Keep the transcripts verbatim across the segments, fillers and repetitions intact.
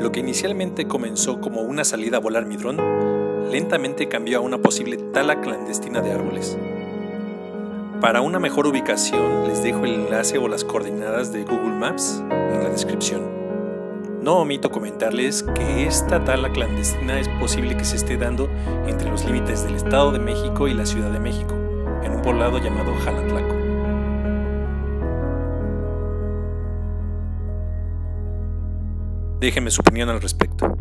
Lo que inicialmente comenzó como una salida a volar mi dron, lentamente cambió a una posible tala clandestina de árboles. Para una mejor ubicación les dejo el enlace o las coordenadas de Google Maps en la descripción. No omito comentarles que esta tala clandestina es posible que se esté dando entre los límites del Estado de México y la Ciudad de México, en un poblado llamado Jalatlaco. Déjenme su opinión al respecto.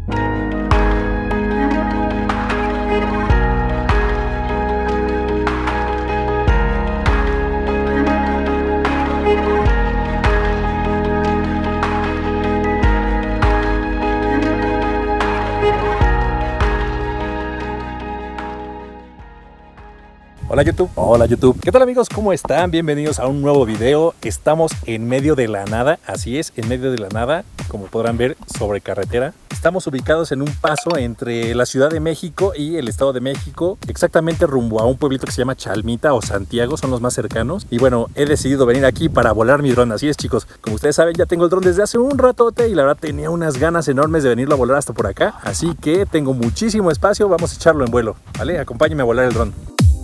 Hola YouTube, hola YouTube. ¿Qué tal amigos? ¿Cómo están? Bienvenidos a un nuevo video. Estamos en medio de la nada, así es, en medio de la nada, como podrán ver, sobre carretera. Estamos ubicados en un paso entre la Ciudad de México y el Estado de México, exactamente rumbo a un pueblito que se llama Chalmita o Santiago, son los más cercanos. Y bueno, he decidido venir aquí para volar mi dron, así es chicos. Como ustedes saben, ya tengo el dron desde hace un ratote y la verdad tenía unas ganas enormes de venirlo a volar hasta por acá. Así que tengo muchísimo espacio, vamos a echarlo en vuelo, ¿vale? Acompáñenme a volar el dron.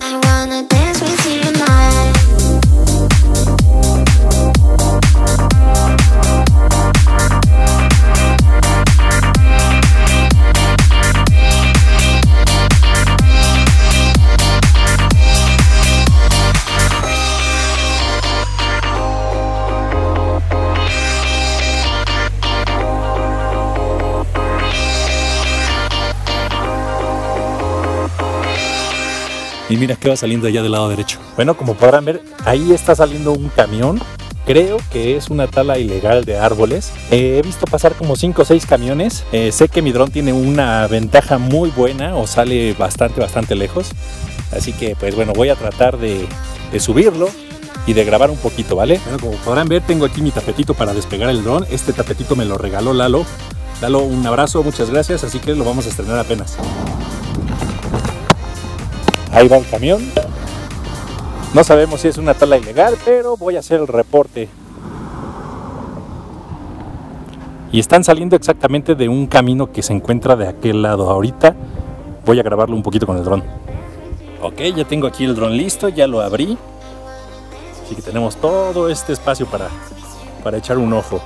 Y mira que va saliendo allá del lado derecho. Bueno, como podrán ver, ahí está saliendo un camión. Creo que es una tala ilegal de árboles. Eh, he visto pasar como cinco o seis camiones. Eh, sé que mi dron tiene una ventaja muy buena o sale bastante, bastante lejos. Así que, pues bueno, voy a tratar de, de subirlo y de grabar un poquito, ¿vale? Bueno, como podrán ver, tengo aquí mi tapetito para despegar el dron. Este tapetito me lo regaló Lalo. Lalo, un abrazo, muchas gracias. Así que lo vamos a estrenar apenas. Ahí va el camión. No sabemos si es una tala ilegal, pero voy a hacer el reporte. Y están saliendo exactamente de un camino que se encuentra de aquel lado. Ahorita voy a grabarlo un poquito con el dron. Ok, ya tengo aquí el dron listo, ya lo abrí. Así que tenemos todo este espacio para, para echar un ojo.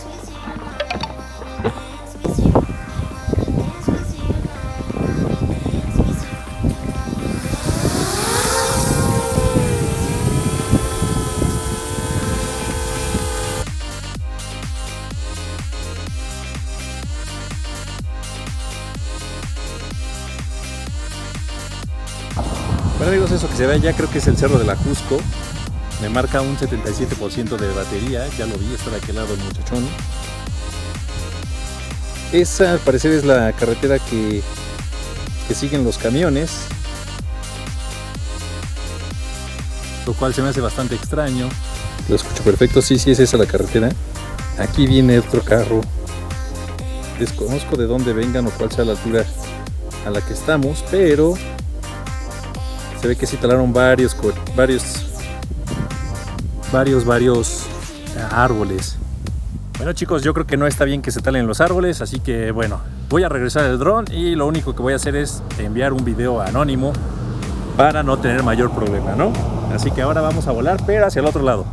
Bueno amigos, eso que se ve allá creo que es el Cerro del Ajusco. Me marca un setenta y siete por ciento de batería, ya lo vi, está de aquel lado el muchachón. Esa al parecer es la carretera que, que siguen los camiones, lo cual se me hace bastante extraño. Lo escucho perfecto, sí, sí es esa la carretera. Aquí viene otro carro. Desconozco de dónde vengan o cuál sea la altura a la que estamos, pero se ve que sí talaron varios, varios, varios, varios árboles. Bueno chicos, yo creo que no está bien que se talen los árboles, así que bueno, voy a regresar el dron y lo único que voy a hacer es enviar un video anónimo para no tener mayor problema, ¿no? Así que ahora vamos a volar, pero hacia el otro lado.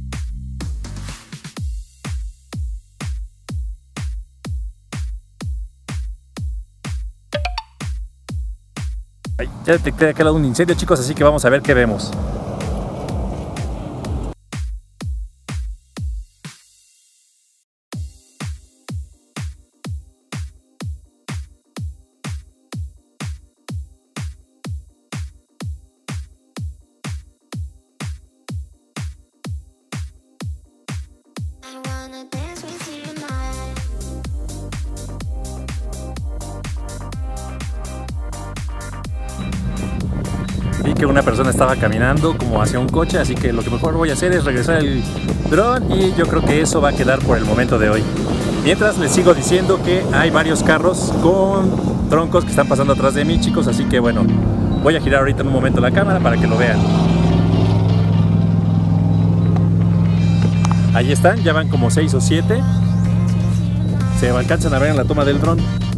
Ya detecté de aquel lado un incendio chicos, así que vamos a ver qué vemos. Vi que una persona estaba caminando como hacia un coche, así que lo que mejor voy a hacer es regresar el dron y yo creo que eso va a quedar por el momento de hoy. Mientras les sigo diciendo que hay varios carros con troncos que están pasando atrás de mí chicos, así que bueno, voy a girar ahorita en un momento la cámara para que lo vean. Ahí están, ya van como seis o siete. se alcanzan a ver en la toma del dron.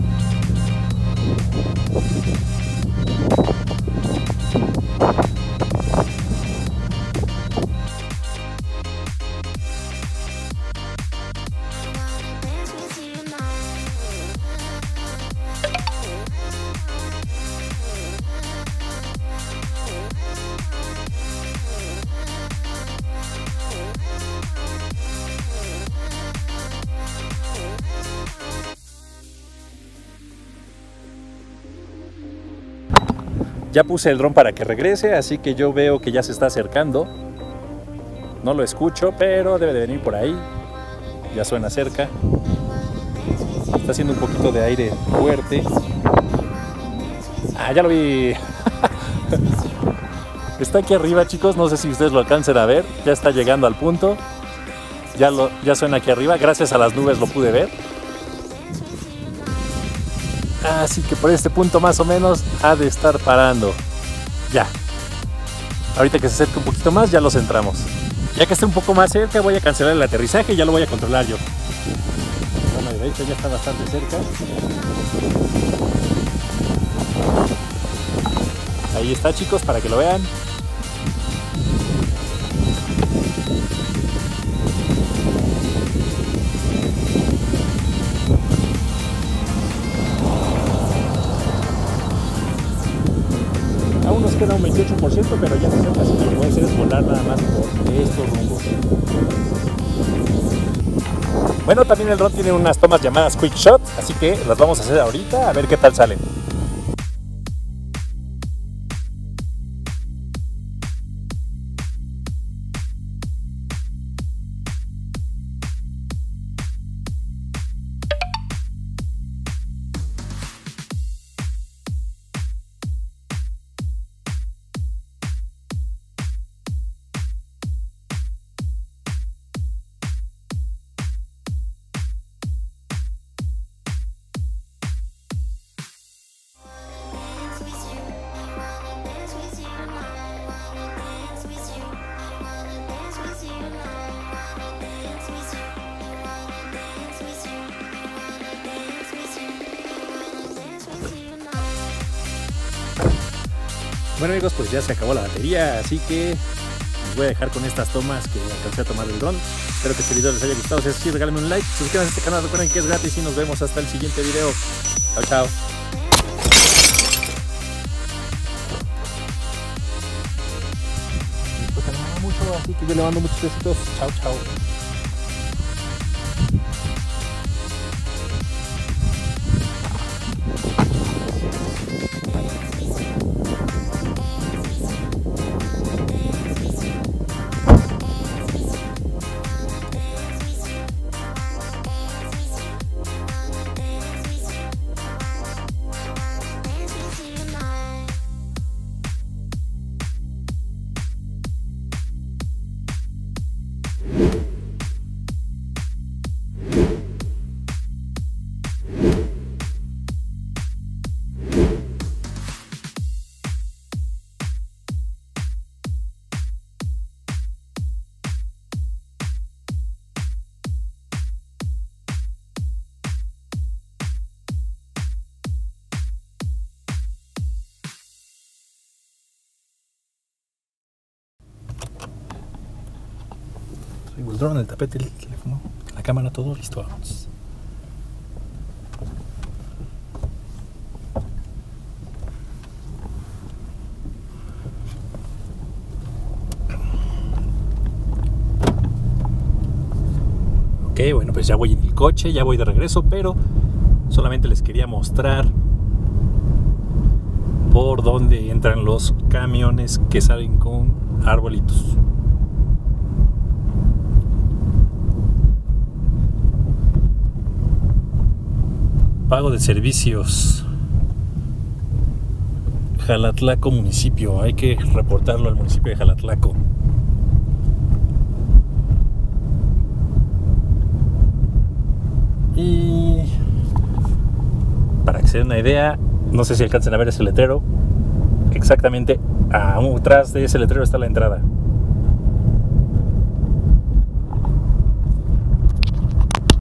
Ya puse el dron para que regrese, así que yo veo que ya se está acercando. No lo escucho, pero debe de venir por ahí. Ya suena cerca. Está haciendo un poquito de aire fuerte. Ah, ya lo vi. Está aquí arriba, chicos. No sé si ustedes lo alcancen a ver. Ya está llegando al punto. Ya, lo, ya suena aquí arriba. Gracias a las nubes lo pude ver. Así que por este punto más o menos ha de estar parando. Ya. Ahorita que se acerque un poquito más ya lo centramos. Ya que esté un poco más cerca voy a cancelar el aterrizaje y ya lo voy a controlar yo. Bueno, de hecho ya está bastante cerca. Ahí está, chicos, para que lo vean. Aún nos queda un veintiocho por ciento, pero ya se acerca, así que lo que voy a hacer es volar nada más por estos rumbos. Bueno, también el dron tiene unas tomas llamadas Quick Shot, así que las vamos a hacer ahorita a ver qué tal salen. Bueno, amigos, pues ya se acabó la batería, así que les voy a dejar con estas tomas que alcancé a tomar del dron. Espero que este video les haya gustado. Si es así, regálenme un like, suscríbanse a este canal, recuerden que es gratis y nos vemos hasta el siguiente video. Chao, chao. Pues se me ama mucho, así que yo le mando muchos besitos. Chao, chao. El dron, el tapete, el teléfono, la cámara, todo listo, vamos. Ok, bueno, pues ya voy en el coche, ya voy de regreso, pero solamente les quería mostrar por dónde entran los camiones que salen con arbolitos. Pago de servicios. Jalatlaco municipio. Hay que reportarlo al municipio de Jalatlaco. Y para que se den una idea, no sé si alcancen a ver ese letrero. Exactamente atrás de ese letrero está la entrada.